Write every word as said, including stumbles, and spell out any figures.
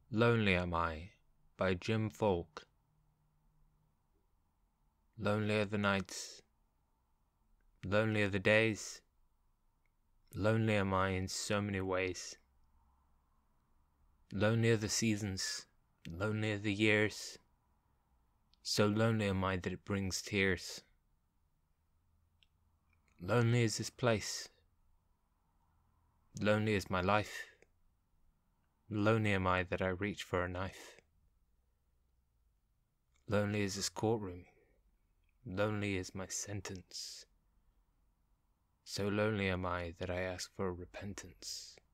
Lonely Am I by Jim Foulk. Lonely are the nights, lonely are the days, lonely am I in so many ways. Lonely are the seasons, lonely are the years, so lonely am I that it brings tears. Lonely is this place, lonely is my life, lonely am I that I reach for a knife. Lonely is this courtroom, lonely is my sentence, so lonely am I that I ask for repentance.